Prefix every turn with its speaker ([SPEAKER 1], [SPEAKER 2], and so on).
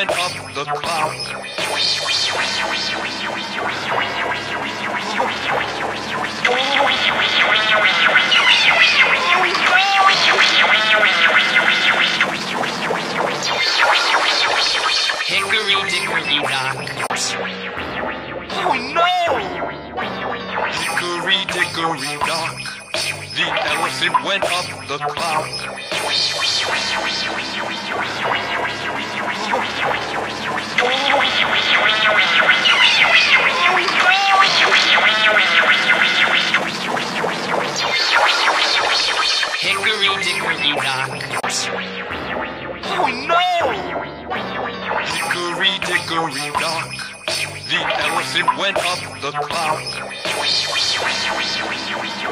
[SPEAKER 1] went up the clock. Hickory, dickory, dock. Oh no! Hickory, dickory, dock. The elephant went up the clock. Hickory, dickory, dock. Oh no! Hickory, dickory, dock. The elephant went up the clock.